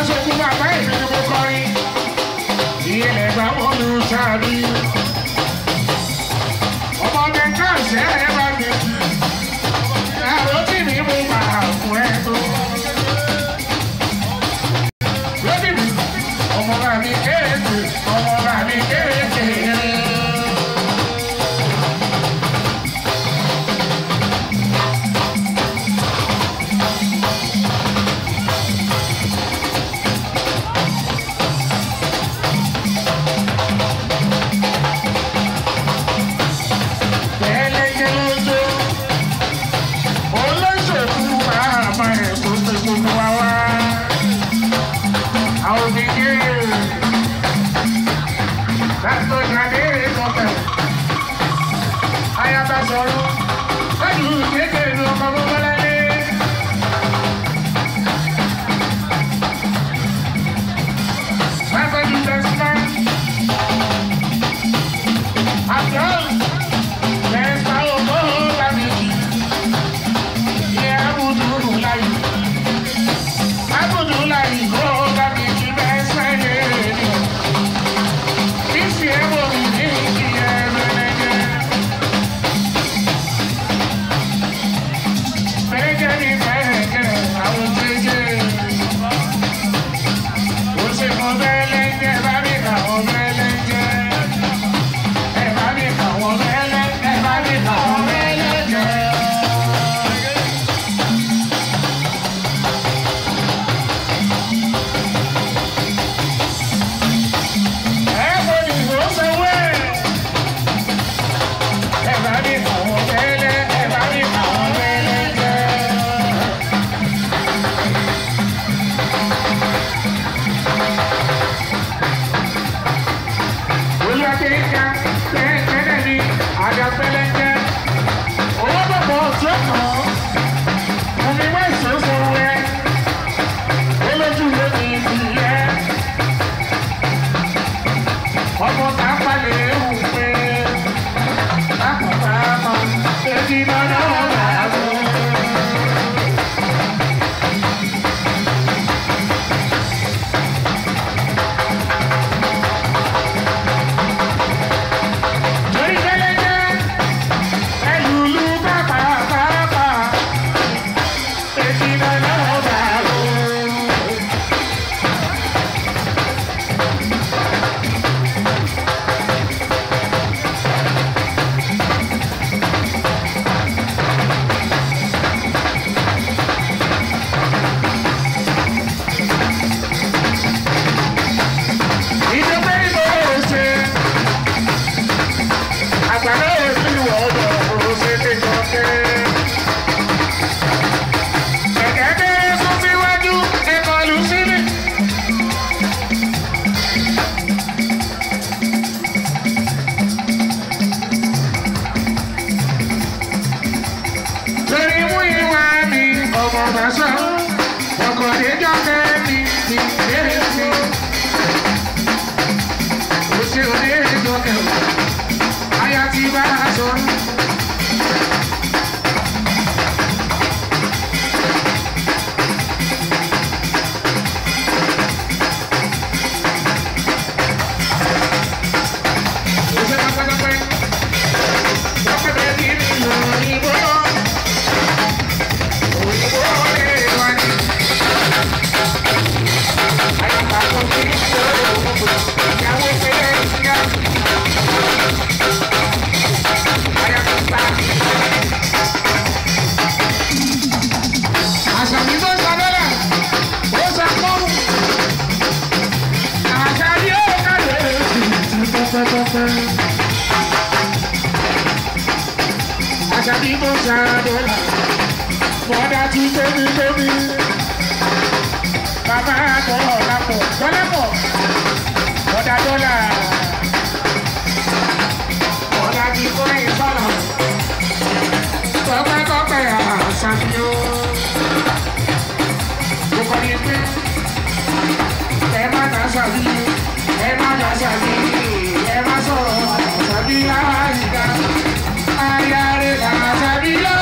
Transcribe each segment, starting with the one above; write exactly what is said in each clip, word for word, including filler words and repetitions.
sókun bàbá èmi ni mo kọrin. Ìyẹlẹ̀ gbà wọ́n lu sáàbí. Ọmọ kẹ̀kẹ́ ọ̀sẹ̀ ẹ̀ bá mi. Àrò tí mi mú màá fún ẹ tó. Lóbi mi, ọmọ bá mi kéèké, ọmọ bá mi kéèké.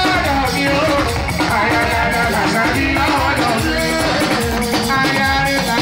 Ayare la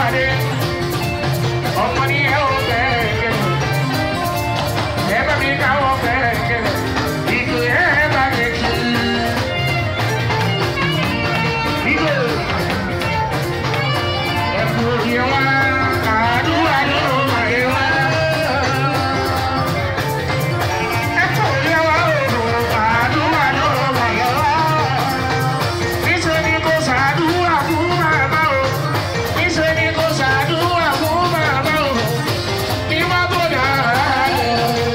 adé. Ọmọ ní ẹ ò bẹ̀rẹ̀. Ẹ bá mi ká ọ bẹ̀rẹ̀. Ìgbò ẹ bá mi kí. Ìgbò ẹ kú yẹ wá. Àdúrà ló máa yẹ wá. Ẹ kú yẹ wá o. Àdúrà ló máa yẹ wá. Níṣẹ́ ni kò ṣàdúrà fún màmá o. Níṣẹ́ ni kò ṣàdúrà fún màmá o. Ní wọ́n tó dára lẹ̀.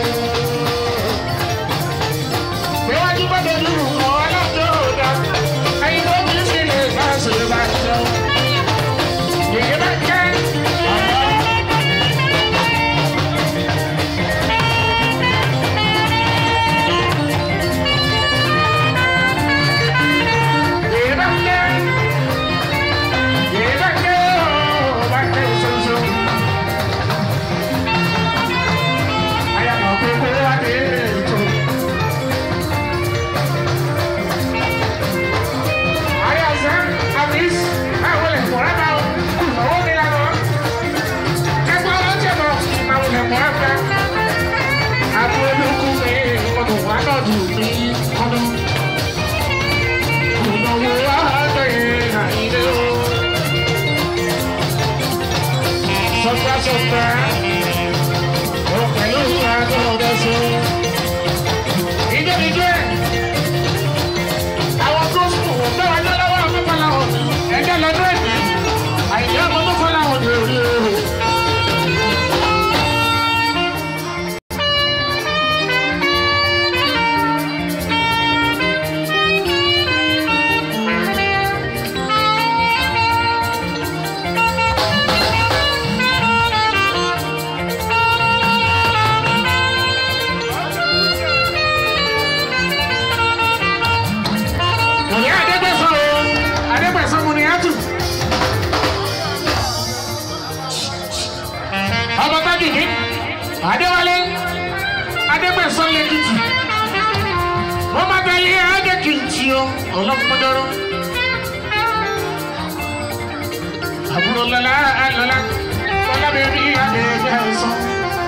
Níwájú bá dojú kọ ọlọ́jọ́ ọ̀dà. Ẹyin tó kì í sí lè bá ṣe bá jọ. Yèyé bá jẹ́. Adéwálé Adégbèsán lẹ́kìtì wọ́n máa tẹ̀lé Adékìtì o ọlọ́pọ̀dọ́rọ́ àbúrò lọ́la àlọ́lá lọ́la bẹ̀rẹ̀ Adégbèsán.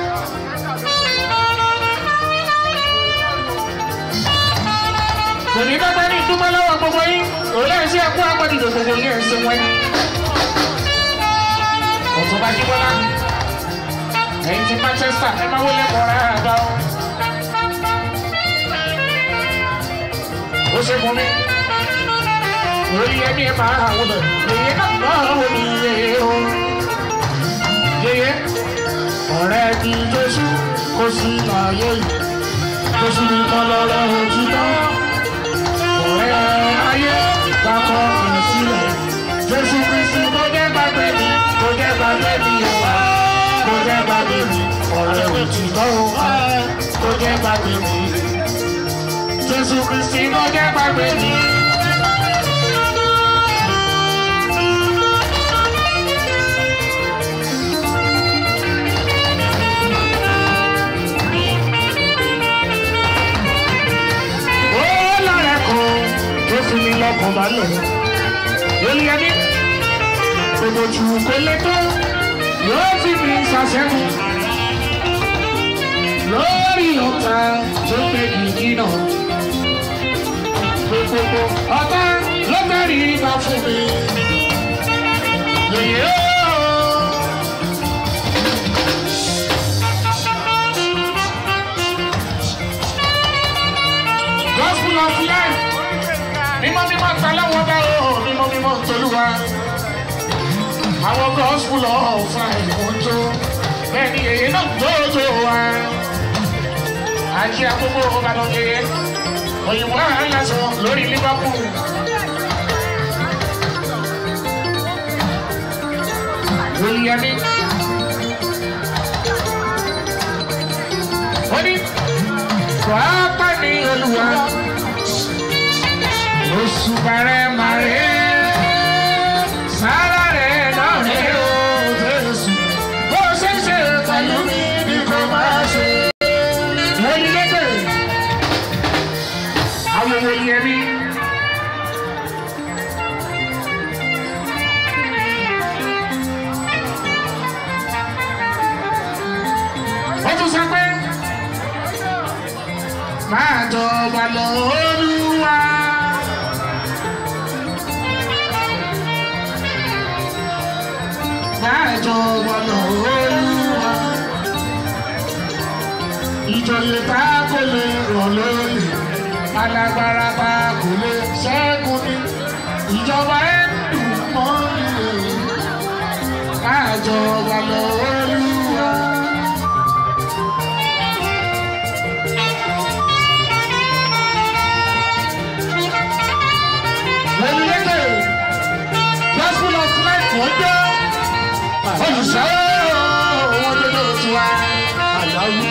Kò ní dọ́gba ní ìdúmọ̀ lọ́wọ́ gbogbo yín òun lẹ́yìn sí ẹ̀kú àgbọ̀dìdò gbogbo yín ẹ̀ ń ṣe wọ́n. Ọ̀tún bá jí bọ́lá. Ẹ̀yin ti Manchester ẹ máa wọlé kọ́ra àgbà o. Ó ṣe fún mi. Orí ẹni ẹ máa wọ bẹ̀. Yèyé náà máa wọ mi yèyé o. Yèyé ọ̀rẹ́ ti Jésù kò sí láyé yìí. Jésù nìkan lọ́rọ̀ òtítọ́. Ọ̀rẹ́ ayé kakọ̀ ẹ̀ sílẹ̀. Jésù Kristi kò jẹ́ gbàgbé mi, kò jẹ́ gbàgbé mi wá. Kò jẹ́ gbàgbé mi, ọ̀rẹ́ òtítọ́ wá. Kò jẹ́ gbàgbé mi, Jésù Kristi kò jẹ́ gbàgbé mi. Ó lọ́rẹ̀ kan tó fi mi lọ́kàn balẹ̀. Olùyẹmí, gbogbo jù kó lé tó. Yóò fi mi ṣàṣẹ́gun lórí ọ̀tá tó gbé gidi náà. Gbogbo ọ̀tá ló bẹ̀rẹ̀ ìgbà fún mi. Yèyé ooo. Gospel of life. Mímọ́ mímọ́ ta láwọn bá o, mímọ́ mímọ́ tolúwa. Àwọn gospel of life kò tó. Bẹ́ẹ̀ni yèyé náà gbóòjò wa. Àjí àkókò Ìbàdàn yèyé. Òyìnbó àlàsọ lórí Liverpool. Olùyẹmí. Ó ní wàá pa ní Olúwa. Oṣù bàrẹ̀ màrẹ́. Sára rẹ̀ náà rẹ̀ ó Jésù. Bó ṣe ń ṣe pẹ̀lú mi ni kò máa ṣe. Wọ́n lédè. Àwọn Olùyẹmí. tún sọ pé máa jọba lọ Olúwa. Máa jọba lọ Olúwa. Ìjòyè tá kò lè rọ̀ lóyè, alágbára tá kò lè ṣẹ́gun ní. Ìjọba ẹ̀ dùn mọ́ nílé. Máa jọba lọ Olúwa. Gospel of life wọ́n jẹ́ olùsọ́wọ́ wọn lójú tiwa àyáwó.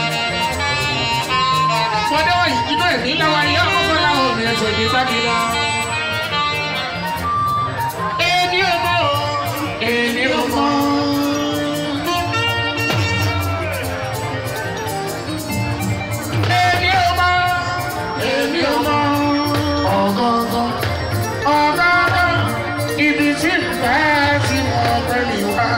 Wọ́n dẹ́wọ̀ yìí iná ẹ̀mí láwa yá ọkọ̀ láwọn obìnrin tó ní bábí lọ. Èmi ò mọ̀ o, èmi ò mọ̀. Èmi ò mọ̀, èmi ò mọ̀. Ọ̀gọ̀ngàn, ọ̀gọ̀ngàn, ibi tí ń bá ti mọ̀ pẹ̀lú wa.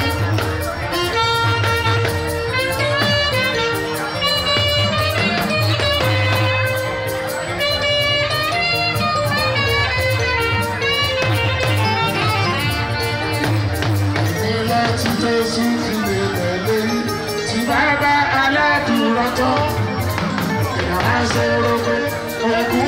Jésù fi lè tẹ̀lé tí bàbá aládùúrà tán. Ìyàrá ṣòro pé ẹkú